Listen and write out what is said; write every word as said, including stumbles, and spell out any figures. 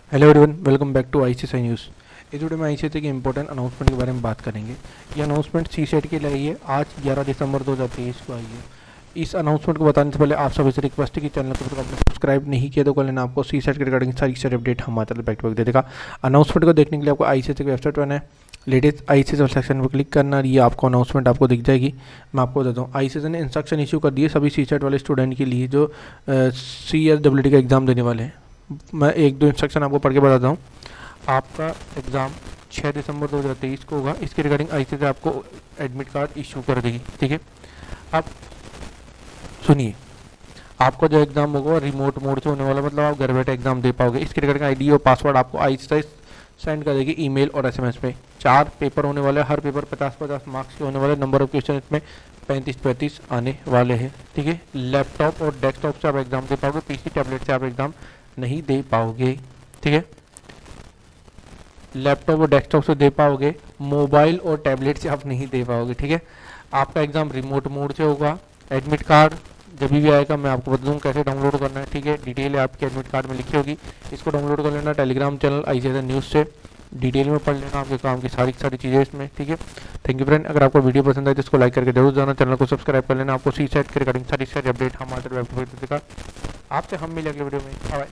Hello everyone, welcome back to ICSI news. इस video में ICSI की इंपॉर्टेंट अनाउंसमेंट के बारे में बात करेंगे। ये अनाउंसमेंट सी सेट के लिए आई है, आज ग्यारह दिसंबर दो हज़ार तेईस को आई है। इस अनाउंसमेंट को बताने से पहले आप सभी से रिक्वेस्ट है कि चैनल को आपने सब्सक्राइब नहीं किया तो कर लेना। आपको सी सेट के रिगार्डिंग सारी सारी अपडेट हमारे तरफ बैक टू बैक दे देगा। अनाउंसमेंट को देखने के लिए आपको आईसीएसआई की वेबसाइट पर है, लेटेस्ट आईसीएसआई सेक्शन पर क्लिक करना, ये आपको अनाउंसमेंट आपको दिख जाएगी। मैं आपको बताता हूँ, आईसीएसआई ने इंस्ट्रक्शन इशू कर दिए सभी सी सेट वाले स्टूडेंट के लिए जो सी एस डब्ल्यू टी का एग्ज़ाम देने वाले हैं। मैं एक दो इंस्ट्रक्शन आपको पढ़ के बताता हूँ। आपका एग्ज़ाम छह दिसंबर दो हज़ार तेईस को होगा। इसके रिगार्डिंग आईसीएसआई आपको एडमिट कार्ड इशू कर देगी, ठीक है। अब सुनिए, आपका जो एग्ज़ाम होगा वो रिमोट मोड से होने वाला, मतलब आप घर बैठे एग्ज़ाम दे पाओगे। इसके रिगार्डिंग आईडी और पासवर्ड आपको आईसीएसआई सेंड कर देगी ईमेल और एसएमएस पे। चार पेपर होने वाले, हर पेपर पचास पचास मार्क्स के होने वाले। नंबर ऑफ क्वेश्चन इसमें पैंतीस पैंतीस आने वाले हैं, ठीक है। लैपटॉप और डेस्कटॉप से आप एग्ज़ाम दे पाओगे, पीसी टैबलेट से आप एग्ज़ाम नहीं दे पाओगे, ठीक है। लैपटॉप और डेस्कटॉप से दे पाओगे, मोबाइल और टैबलेट से आप नहीं दे पाओगे, ठीक है। आपका एग्ज़ाम रिमोट मोड से होगा। एडमिट कार्ड जब भी आएगा मैं आपको बता दूँ कैसे डाउनलोड करना है, ठीक है। डिटेल आपके एडमिट कार्ड में लिखी होगी, इसको डाउनलोड कर लेना। टेलीग्राम चैनल आईसीएसआई न्यूज़ से डिटेल में पढ़ लेना, आपके काम की सारी सारी चीज़ें इसमें, ठीक है। Thank you friend. अगर आपको वीडियो पसंद आए तो इसको लाइक करके जरूर जाना, चैनल को सब्सक्राइब कर लेना। आपको सी सेट के रिगार्डिंग सारी सारी अपडेट हमारे वेबसाइट पर देगा। आपसे हम मिले अगले वीडियो में। बाय।